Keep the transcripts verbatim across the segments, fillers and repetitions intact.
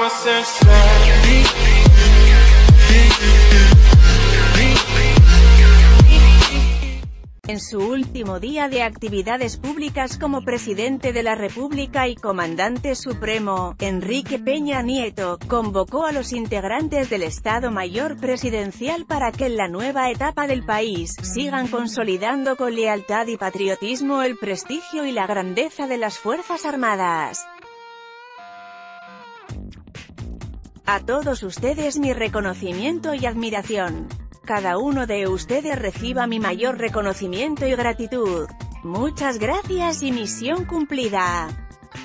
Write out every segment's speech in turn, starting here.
En su último día de actividades públicas como presidente de la República y comandante supremo, Enrique Peña Nieto convocó a los integrantes del Estado Mayor Presidencial para que en la nueva etapa del país sigan consolidando con lealtad y patriotismo el prestigio y la grandeza de las Fuerzas Armadas. A todos ustedes mi reconocimiento y admiración. Cada uno de ustedes reciba mi mayor reconocimiento y gratitud. Muchas gracias y misión cumplida.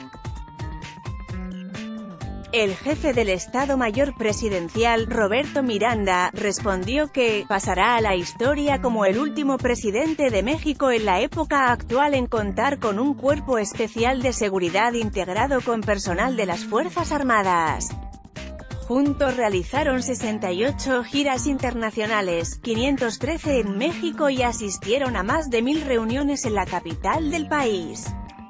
El jefe del Estado Mayor Presidencial, Roberto Miranda, respondió que pasará a la historia como el último presidente de México en la época actual en contar con un cuerpo especial de seguridad integrado con personal de las Fuerzas Armadas. Juntos realizaron sesenta y ocho giras internacionales, quinientas trece en México y asistieron a más de mil reuniones en la capital del país.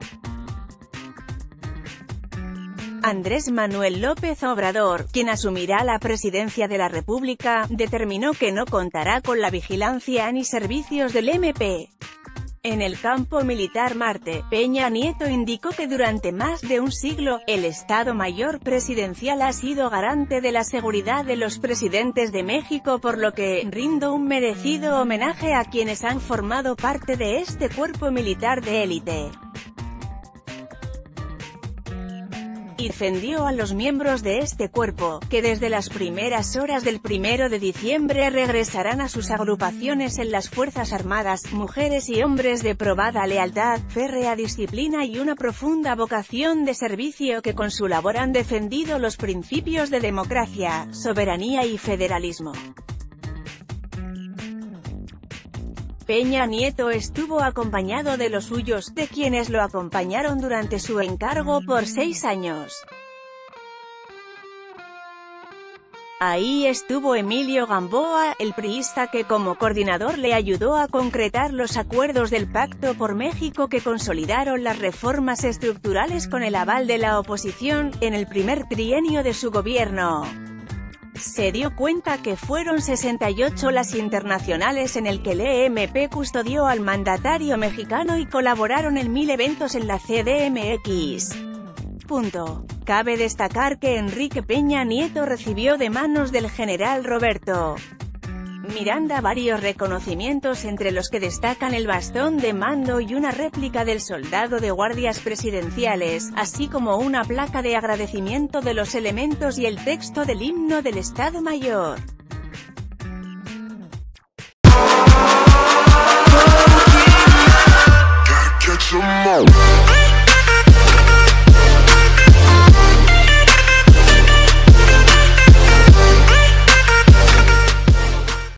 Andrés Manuel López Obrador, quien asumirá la presidencia de la República, determinó que no contará con la vigilancia ni servicios del eme pe. En el campo militar Marte, Peña Nieto indicó que durante más de un siglo, el Estado Mayor Presidencial ha sido garante de la seguridad de los presidentes de México, por lo que rindo un merecido homenaje a quienes han formado parte de este cuerpo militar de élite. Y defendió a los miembros de este cuerpo, que desde las primeras horas del primero de diciembre regresarán a sus agrupaciones en las Fuerzas Armadas, mujeres y hombres de probada lealtad, férrea disciplina y una profunda vocación de servicio que con su labor han defendido los principios de democracia, soberanía y federalismo. Peña Nieto estuvo acompañado de los suyos, de quienes lo acompañaron durante su encargo por seis años. Ahí estuvo Emilio Gamboa, el priista que como coordinador le ayudó a concretar los acuerdos del Pacto por México que consolidaron las reformas estructurales con el aval de la oposición, en el primer trienio de su gobierno. Se dio cuenta que fueron sesenta y ocho las internacionales en el que el eme pe custodió al mandatario mexicano y colaboraron en mil eventos en la ce de eme equis. Punto. Cabe destacar que Enrique Peña Nieto recibió de manos del general Roberto Miranda varios reconocimientos, entre los que destacan el bastón de mando y una réplica del soldado de guardias presidenciales, así como una placa de agradecimiento de los elementos y el texto del himno del Estado Mayor.